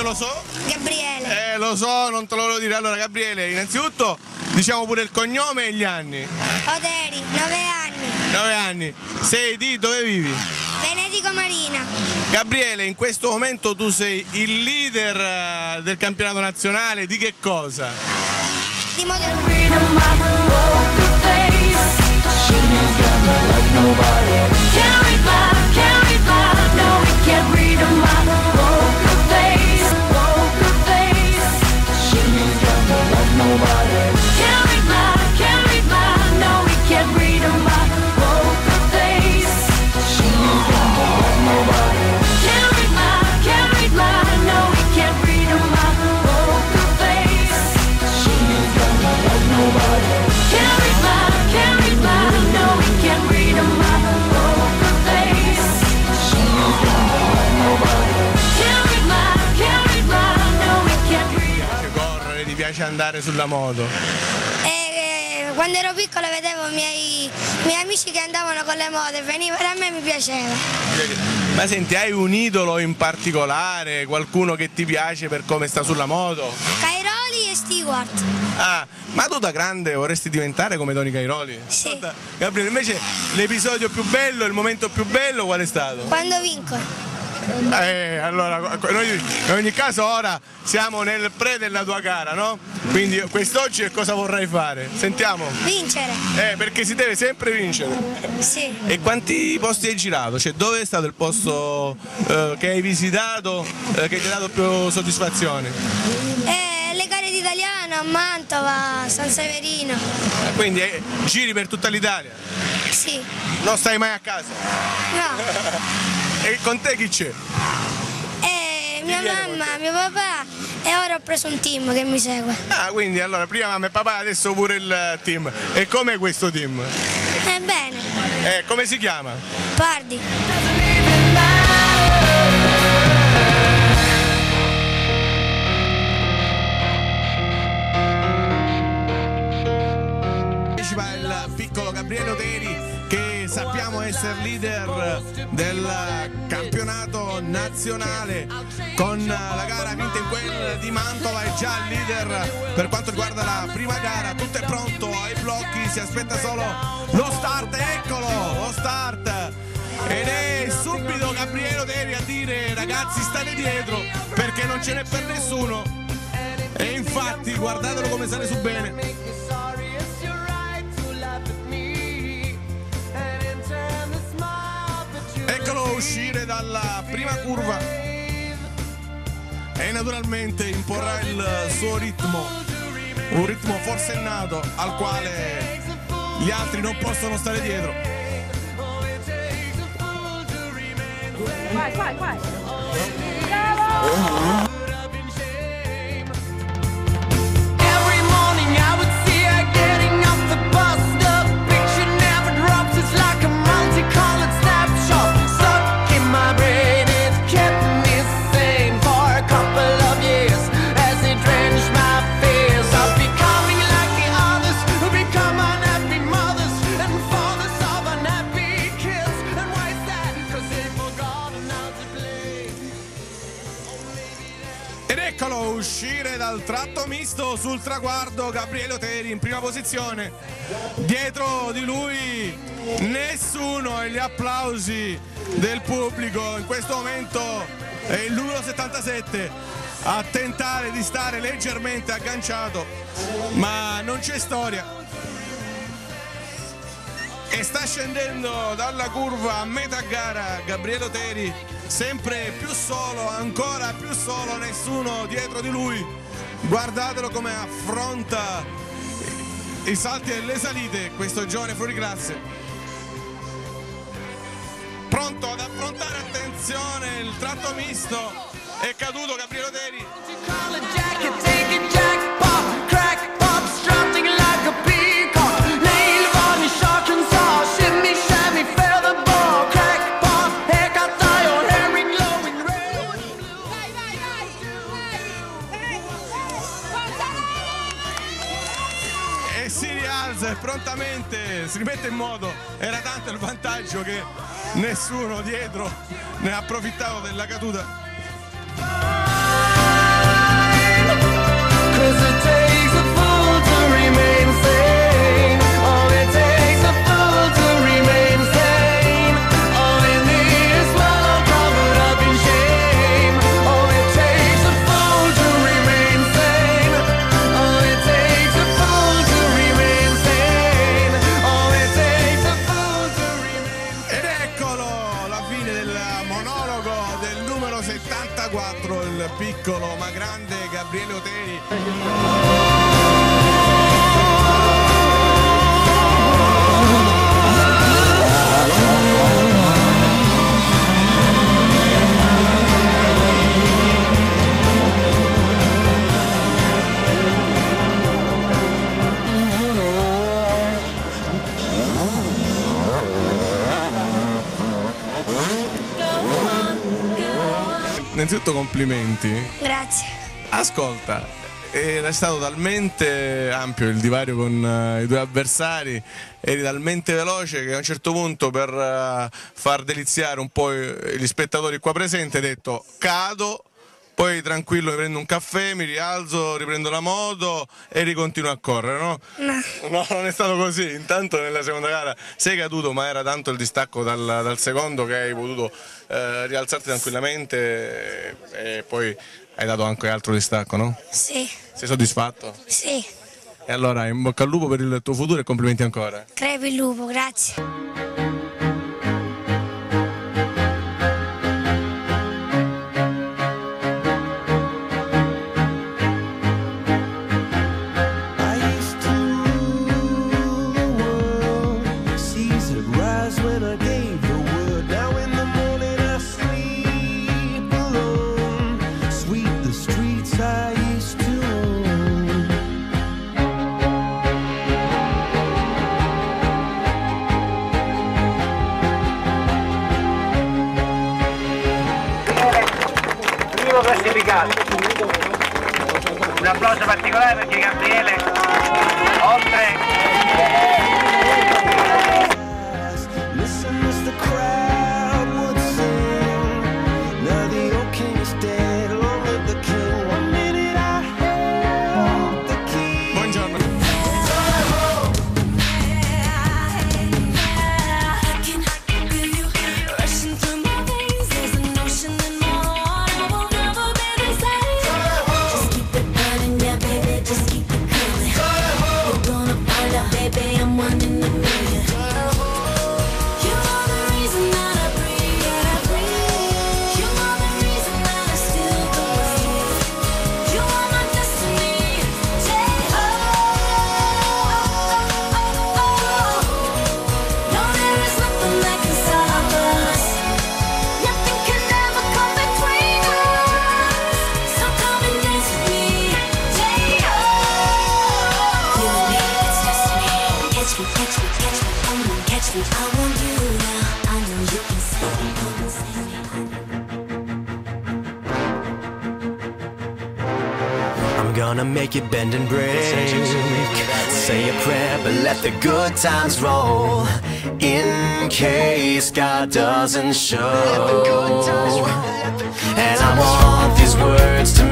lo so? Gabriele. Lo so, non te lo volevo dire. Allora Gabriele, innanzitutto diciamo pure il cognome e gli anni. Oteri, 9 anni. 9 anni. Sei di dove vivi? Venetico Marina. Gabriele, in questo momento tu sei il leader del campionato nazionale di che cosa? Di modello. Piace andare sulla moto? Quando ero piccola vedevo i miei amici che andavano con le moto e venivano, a me mi piaceva. Ma senti, hai un idolo in particolare, qualcuno che ti piace per come sta sulla moto? Cairoli e Stewart. Ah, ma tu da grande vorresti diventare come Tony Cairoli? Sì. Gabriele, invece l'episodio più bello, il momento più bello qual è stato? Quando vinco. Allora, noi in ogni caso ora siamo nel pre della tua gara, no? Quindi quest'oggi che cosa vorrai fare? Sentiamo. Vincere. Perché si deve sempre vincere. Sì. E quanti posti hai girato? Cioè, dove è stato il posto che hai visitato che ti ha dato più soddisfazione? Le gare d'italiano a Mantova, San Severino. Quindi giri per tutta l'Italia? Sì. Non stai mai a casa? No. E con te chi c'è? Mia mamma, mio papà e ora ho preso un team che mi segue. Ah, quindi allora prima mamma e papà, adesso pure il team. E com'è questo team? Bene. Come si chiama? Pardi. Il piccolo Gabriele Oteri, che sappiamo essere leader del campionato nazionale con la gara vinta in quella di Mantova, è già il leader per quanto riguarda la prima gara. Tutto è pronto ai blocchi, si aspetta solo lo start, eccolo lo start, ed è subito Gabriele Oteri a dire: ragazzi, state dietro perché non ce n'è per nessuno. E infatti guardatelo come sale su bene. Eccolo uscire dalla prima curva e naturalmente imporrà il suo ritmo, un ritmo forsennato al quale gli altri non possono stare dietro. Vai. Eccolo uscire dal tratto misto sul traguardo Gabriele Oteri in prima posizione, dietro di lui nessuno e gli applausi del pubblico. In questo momento è il numero 77 a tentare di stare leggermente agganciato, ma non c'è storia, e sta scendendo dalla curva a metà gara Gabriele Oteri, sempre più solo, ancora più solo, nessuno dietro di lui. Guardatelo come affronta i salti e le salite questo giovane fuori classe, pronto ad affrontare, attenzione, il tratto misto. È caduto Gabriele Oteri. Si rialza e prontamente si rimette in moto. Era tanto il vantaggio che nessuno dietro ne ha approfittato della caduta. piccolo ma grande Gabriele Oteri. Innanzitutto complimenti. Grazie. Ascolta, è stato talmente ampio il divario con i due avversari, eri talmente veloce che a un certo punto, per far deliziare un po' gli spettatori qua presenti, hai detto cado, poi tranquillo mi prendo un caffè, mi rialzo, riprendo la moto e ricontinuo a correre, no? No. No, non è stato così. Intanto nella seconda gara sei caduto, ma era tanto il distacco dal secondo che hai potuto rialzarti tranquillamente e poi hai dato anche altro distacco, no? Sì. Sei soddisfatto? Sì. E allora in bocca al lupo per il tuo futuro e complimenti ancora. Crepi il lupo, grazie. Classificato. Un applauso particolare perché Gabriele, oltre gonna make you bend and break. Say a prayer, but let the good times roll. In case God doesn't show. And I want these words to